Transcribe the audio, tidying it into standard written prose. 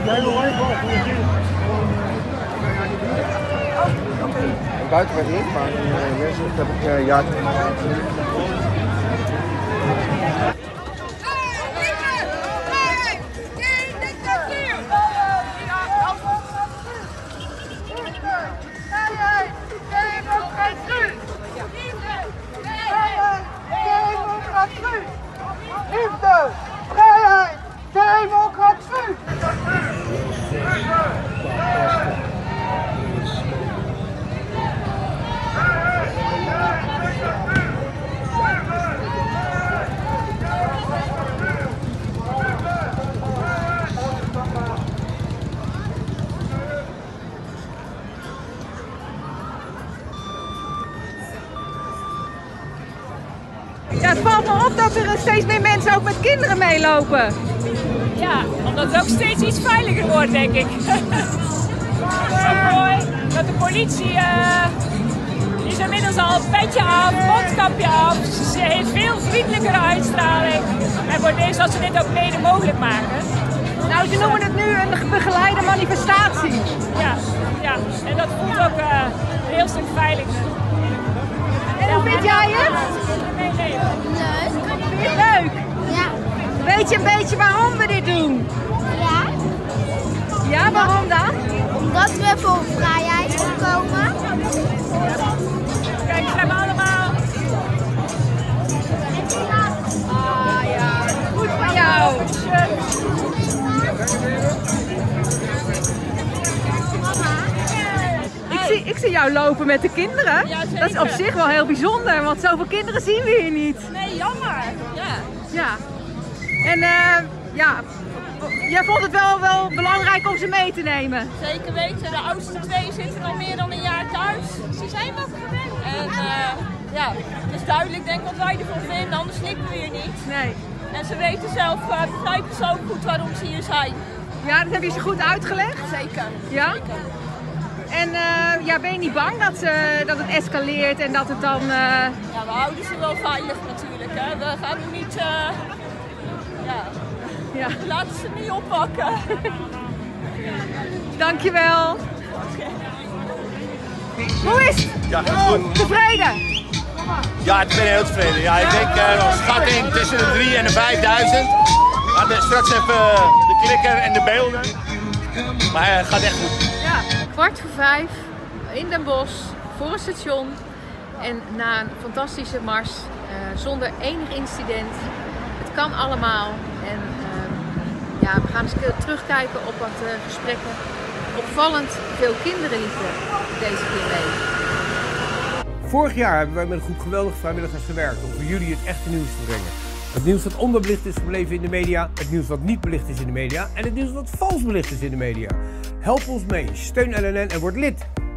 Buiten werd ingemaakt. Dat heb ik ja. Liefde, vrijheid, democratie! Ja, het valt me op dat er steeds meer mensen ook met kinderen meelopen. Ja, omdat het ook steeds iets veiliger wordt, denk ik. Het is ook mooi dat de politie, die is inmiddels al een petje af, mondkapje af. Ze heeft veel vriendelijkere uitstraling. En voor deze dat ze dit ook mede mogelijk maken. Nou, ze noemen het nu een begeleide manifestatie. Ja, ja. En dat voelt ook een heel stuk veiliger. En hoe vind jij het? Leuk. Vind je het leuk? Ja. Weet je een beetje waarom we dit doen? Ja. Ja, waarom dan? Omdat we voor vrijheid komen. Kijk, ze hebben allemaal. Ah ja, goed van jou. Ik zie jou lopen met de kinderen. Ja, zeker. Dat is op zich wel heel bijzonder, want zoveel kinderen zien we hier niet. Nee, jammer. Ja. Ja. En ja, jij vond het wel belangrijk om ze mee te nemen. Zeker weten. De oudste twee zitten al meer dan een jaar thuis. Ze zijn wat gewend. En ja, het is duidelijk denk ik wat wij ervan vinden, anders slippen we hier niet. Nee. En ze weten zelf, begrijpen ze ook goed waarom ze hier zijn. Ja, dat heb je ze goed uitgelegd? Zeker. Ja? Zeker. En ja, ben je niet bang dat het escaleert en dat het dan... Ja, we houden ze wel veilig natuurlijk. Hè. We gaan nu niet... Ja. We laten ze niet oppakken. Dankjewel. Hoe is het? Ja, goed. Tevreden? Ja, ik ben heel tevreden. Ja, ik denk schatting tussen de 3.000 en de 5.000. We gaan straks even de klikker en de beelden. Maar het gaat echt goed. Ja. 5:15 in Den Bosch voor een station en na een fantastische mars zonder enig incident. Het kan allemaal en ja, we gaan eens terugkijken op wat gesprekken. Opvallend veel kinderen liepen deze keer mee. Vorig jaar hebben wij met een groep geweldige vrijwilligers gewerkt om voor jullie het echte nieuws te brengen. Het nieuws dat onderbelicht is gebleven in de media, het nieuws wat niet belicht is in de media en het nieuws wat vals belicht is in de media. Help ons mee, steun LNN en word lid.